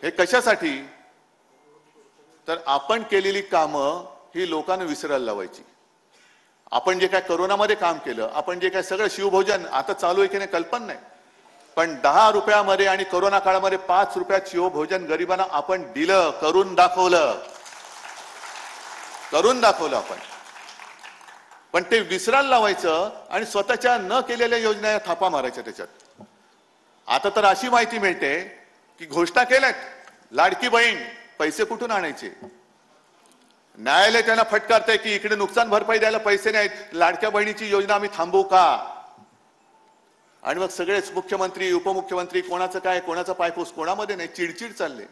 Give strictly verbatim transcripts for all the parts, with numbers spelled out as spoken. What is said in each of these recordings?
हे कशासाठी? तर आपण केलेली कामं ही लोकांना विसरायला लावायची. आपण जे काय कोरोनामध्ये काम केलं, आपण जे काय सगळं शिवभोजन आता चालू आहे की नाही कल्पना नाही, पण दहा रुपयामध्ये आणि कोरोना काळामध्ये पाच रुपयात शिवभोजन गरिबांना आपण दिलं, करून दाखवलं करून दाखवलं आपण. पण ते विसरायला लावायचं आणि स्वतःच्या न केलेल्या योजना थापा मारायच्या त्याच्यात. आता तर अशी माहिती मिळते की घोषणा केल्यात लाडकी बहीण, पैसे कुठून आणायचे? न्यायालय त्यांना फटकारतंय की इकडे नुकसान भरपाई द्यायला पैसे नाहीत, लाडक्या बहिणीची योजना आम्ही थांबवू का? आणि मग सगळेच मुख्यमंत्री उपमुख्यमंत्री कोणाचं काय कोणाचा पायपूस कोणामध्ये नाही, चिडचिड चालले.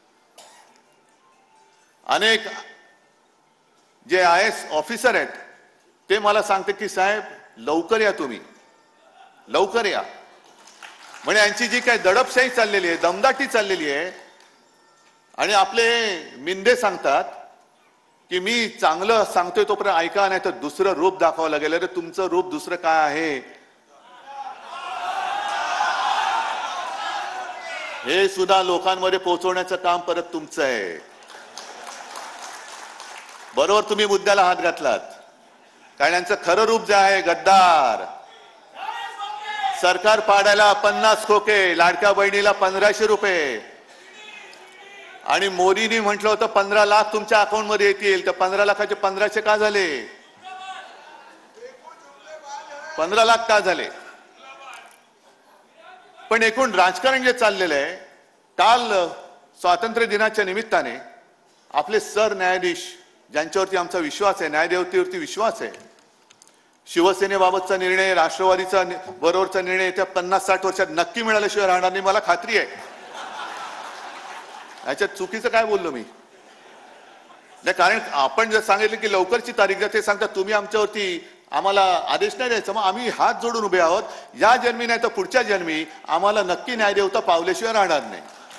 अनेक जे आय एस ऑफिसर आहेत ते मला सांगते की साहेब लवकर या, तुम्ही लवकर या. म्हणजे यांची जी काय दडपशाही चाललेली आहे, दमदाटी चाललेली आहे. आणि आपले मिंदे सांगतात की मी चांगलं सांगतोय तोपर्यंत ऐका, नाही तर दुसरं रूप दाखवावं लागेल. अरे तुमचं रूप दुसरं काय आहे हे सुद्धा लोकांमध्ये पोहोचवण्याचं काम परत तुमचं आहे. बरोबर तुम्ही मुद्द्याला हात घातलात. कारण यांचं खरं रूप जे आहे गद्दार. सरकार पाडायला पन्नास खोके, लाडक्या बहिणीला पंधराशे रुपये. आणि मोदींनी म्हटलं होतं पंधरा लाख तुमच्या अकाउंट मध्ये येतील, तर पंधरा लाखाचे पंधराशे का झाले? पंधरा लाख का झाले? पण एकूण राजकारण जे चाललेलं आहे, काल स्वातंत्र्य दिनाच्या निमित्ताने आपले सर न्यायाधीश ज्यांच्यावरती आमचा विश्वास आहे, न्यायदेवतेवरती विश्वास आहे, शिवसेनेबाबतचा निर्णय, राष्ट्रवादीचा बरोबरचा निर्णय त्या पन्नास साठ वर्षात नक्की मिळाल्याशिवाय राहणार नाही, मला खात्री आहे. याच्यात चुकीचं काय बोललो मी? नाही, कारण आपण जर सांगितलं की लवकरची तारीख द्या, ते सांगतात तुम्ही आमच्यावरती आम्हाला आदेश नाही द्यायचा. मग आम्ही हात जोडून उभे आहोत. या जन्मी नाही तर पुढच्या जन्मी आम्हाला नक्की न्यायदेवता पावल्याशिवाय राहणार नाही.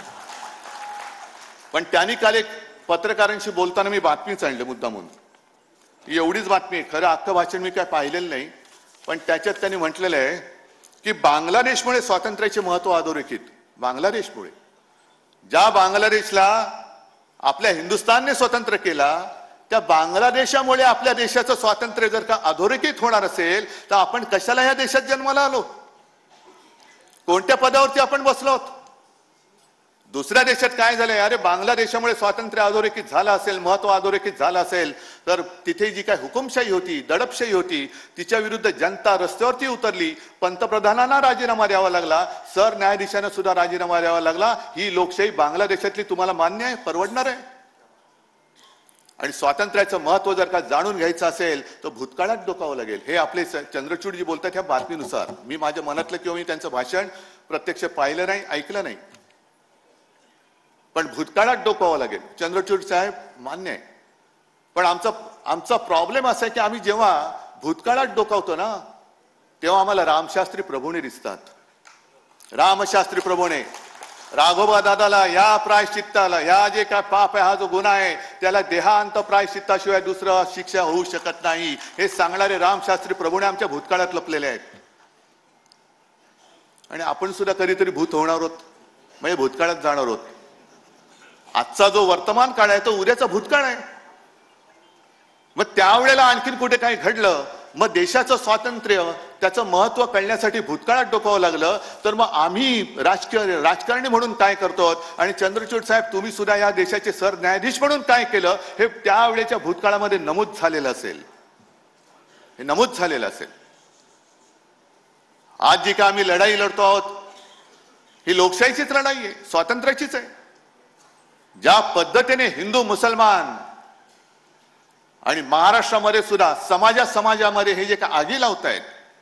पण त्यांनी काल एक पत्रकारांशी बोलताना मी बातमीच आणली मुद्दामून, एवढीच बातमी, खरं अख्खं भाषण मी काय पाहिलेलं नाही, पण त्याच्यात त्यांनी म्हटलेलं आहे की बांगलादेशमुळे स्वातंत्र्याचे महत्व अधोरेखित. बांगलादेशमुळे, ज्या बांगलादेशला आपल्या हिंदुस्थानने स्वतंत्र केला, त्या बांगलादेशामुळे आपल्या देशाचं स्वातंत्र्य जर का अधोरेखित होणार असेल तर आपण कशाला ह्या देशात जन्माला आलो? कोणत्या पदावरती आपण बसलो आहोत? दुसऱ्या देशात काय झालंय? अरे बांगलादेशामुळे स्वातंत्र्य अधोरेखित झालं असेल, महत्व अधोरेखित झालं असेल, तर तिथे जी काय हुकुमशाही होती, दडपशाही होती, तिच्या विरुद्ध जनता रस्त्यावरती उतरली. पंतप्रधानांना राजीनामा द्यावा लागला, सर न्यायाधीशांना सुद्धा राजीनामा द्यावा लागला. ही लोकशाही बांगलादेशातली तुम्हाला मान्य आहे, परवडणार आहे? आणि स्वातंत्र्याचं महत्व जर का जाणून घ्यायचं असेल तर भूतकाळात डोकावं लागेल. हे आपले चंद्रचूड जी बोलतात ह्या बातमीनुसार, मी माझ्या मनातलं किंवा मी त्यांचं भाषण प्रत्यक्ष पाहिलं नाही, ऐकलं नाही, पण भूतकाळात डोकावं लागेल. चंद्रचूड साहेब मान्य आहे, पण आमचा आमचा प्रॉब्लेम असा आहे की आम्ही जेव्हा भूतकाळात डोकावतो ना, तेव्हा आम्हाला रामशास्त्री प्रभूने दिसतात. रामशास्त्री प्रभूने राघोबा दादाला या प्रायश्चित्ताला, या जे काय पाप आहे, हा जो गुन्हा आहे, त्याला देहांत प्रायश्चित्ताशिवाय दुसरं शिक्षा होऊ शकत नाही, हे सांगणारे रामशास्त्री प्रभूने आमच्या भूतकाळात लपलेले आहेत. आणि आपण सुद्धा कधीतरी भूत होणार आहोत, म्हणजे भूतकाळात जाणार आहोत. आजचा जो वर्तमान काळ आहे तो उद्याचा भूतकाळ आहे. मग त्यावेळेला आणखीन कुठे काही घडलं, मग देशाचं स्वातंत्र्य, त्याचं महत्व कळण्यासाठी भूतकाळात डोकावं लागलं, तर मग आम्ही राजकीय राजकारणी म्हणून काय करतो, आणि चंद्रचूड साहेब तुम्ही सुद्धा या देशाचे सरन्यायाधीश म्हणून काय केलं, हे त्यावेळेच्या भूतकाळामध्ये नमूद झालेलं असेल, हे नमूद झालेलं असेल. आज जी काय आम्ही लढाई लढतो आहोत, ही लोकशाहीचीच लढाई आहे, स्वातंत्र्याचीच आहे. ज्या पद्धतीने हिंदू मुसलमान आणि महाराष्ट्रामध्ये सुद्धा समाजा समाजामध्ये हे जे काय आगी लावतायत.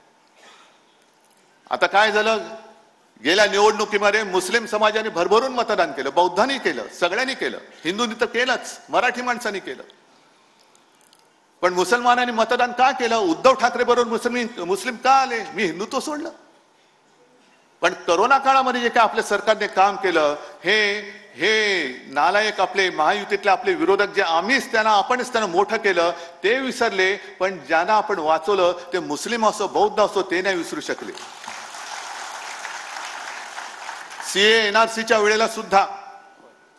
आता काय झालं, गेल्या निवडणुकीमध्ये मुस्लिम समाजाने भरभरून मतदान केलं, बौद्धांनी केलं, सगळ्यांनी केलं, हिंदूंनी तर केलंच, मराठी माणसांनी केलं. पण मुसलमानांनी मतदान का केलं? उद्धव ठाकरे बरोबर मुस्लिम मुस्लिम का आले? मी हिंदुत्व सोडलं. पण करोना काळामध्ये जे काय आपल्या सरकारने काम केलं, हे हे नालायक आपले महायुतीतले आपले विरोधक जे आम्हीच त्यांना आपणच त्यांना मोठं केलं ते विसरले, पण ज्यांना आपण वाचवलं ते मुस्लिम असो बौद्ध असो ते नाही विसरू शकले. सीए एनआरसीच्या वेळेला सुद्धा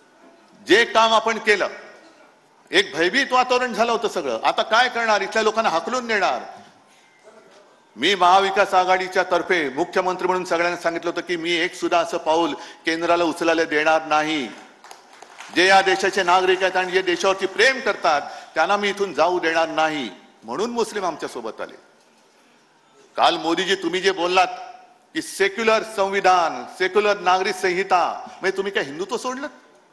जे काम आपण केलं, एक भयभीत वातावरण झालं होतं सगळं. आता काय करणार? इथल्या लोकांना हाकलून देणार. मी महाविकास आघाडीच्या तर्फे मुख्यमंत्री म्हणून सगळ्यांना सांगितलं होतं की मी एक सुद्धा असं पाऊल केंद्राला उचलायला देणार नाही. जे या देशाचे नागरिक आहेत आणि जे देशावरती प्रेम करतात त्यांना मी इथून जाऊ देणार नाही. म्हणून मुस्लिम आमच्या सोबत आले. काल मोदीजी तुम्ही जे बोललात की सेक्युलर संविधान, सेक्युलर नागरिक संहिता, म्हणजे तुम्ही काय हिंदुत्व सोडलं?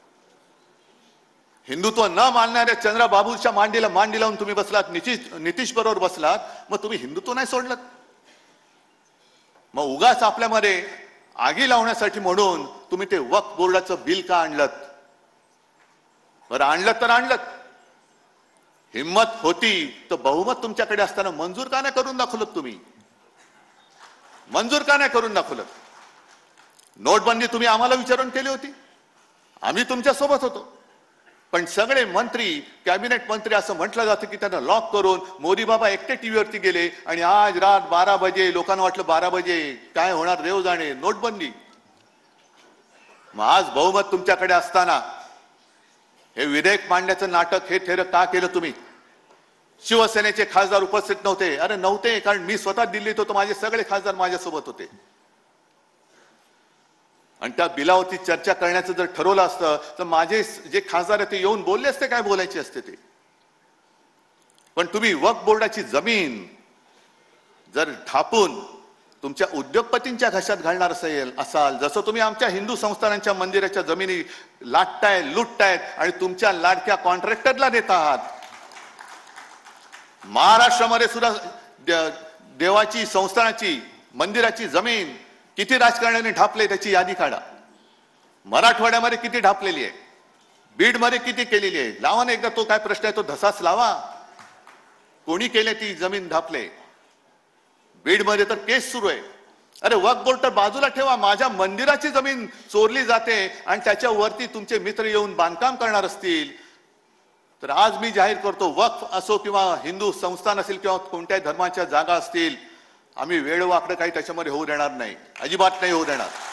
हिंदुत्व न मानणाऱ्या चंद्रबाबूच्या मांडीला मांडी लावून तुम्ही बसलात, नितीश नितीश बरोबर बसलात, मग तुम्ही हिंदुत्व नाही सोडलं? मग उगाच आपल्यामध्ये आगी लावण्यासाठी म्हणून तुम्ही ते वक्फ बोर्डाचं बिल का आणलं? बरं आणलं तर आणलं, हिम्मत होती तर बहुमत तुमच्याकडे असताना मंजूर का नाही करून दाखवलं? तुम्ही मंजूर का नाही करून दाखवलं? नोटबंदी तुम्ही आम्हाला विचारून केली होती, आम्ही तुमच्या सोबत होतो. पण सगळे मंत्री, कॅबिनेट मंत्री असं म्हटलं जातं की त्यांना लॉक करून मोदी बाबा एकटे टीव्हीवरती गेले आणि आज रात बारा बजे लोकांना वाटलं बारा बजे काय होणार देव जाणे, नोटबंदी. मग आज बहुमत तुमच्याकडे असताना हे विधेयक मांडण्याचं नाटक हे थेर का केलं तुम्ही? शिवसेनेचे खासदार उपस्थित नव्हते. अरे नव्हते, कारण मी स्वतः दिल्लीत होतो, माझे सगळे खासदार माझ्यासोबत होते. आणि त्या बिलावरती चर्चा करण्याचं जर ठरवलं असतं तर माझे जे खासदार आहेत ते येऊन बोलले असते, काय बोलायचे असते ते. पण तुम्ही वक्फ बोर्डाची जमीन जर ढापून तुमच्या उद्योगपतींच्या घशात घालणार असेल असाल, जसं तुम्ही आमच्या हिंदू संस्थानांच्या मंदिराच्या जमिनी लाटताय, लुटतायत आणि तुमच्या लाडक्या कॉन्ट्रॅक्टरला देत आहात. महाराष्ट्रामध्ये सुद्धा देवाची, संस्थानाची, मंदिराची जमीन किती राजकारण्याने ढापले त्याची यादी काढा. मराठवाड्यामध्ये किती ढापलेली आहे, बीडमध्ये किती केलेली आहे, लावा ना एकदा तो काय प्रश्न आहे तो धसाच लावा. कोणी केले ती जमीन ढापले? बीडमध्ये तर केस सुरू आहे. अरे वक्फ बोर्ड तर बाजूला ठेवा, माझ्या मंदिराची जमीन चोरली जाते आणि त्याच्यावरती तुमचे मित्र येऊन बांधकाम करणार असतील तर आज मी जाहीर करतो, वक्फ असो किंवा हिंदू संस्थान असेल किंवा कोणत्याही धर्माच्या जागा असतील, आम्ही वेळ वाकडं काही त्याच्यामध्ये होऊ देणार नाही, अजिबात नाही होऊ देणार.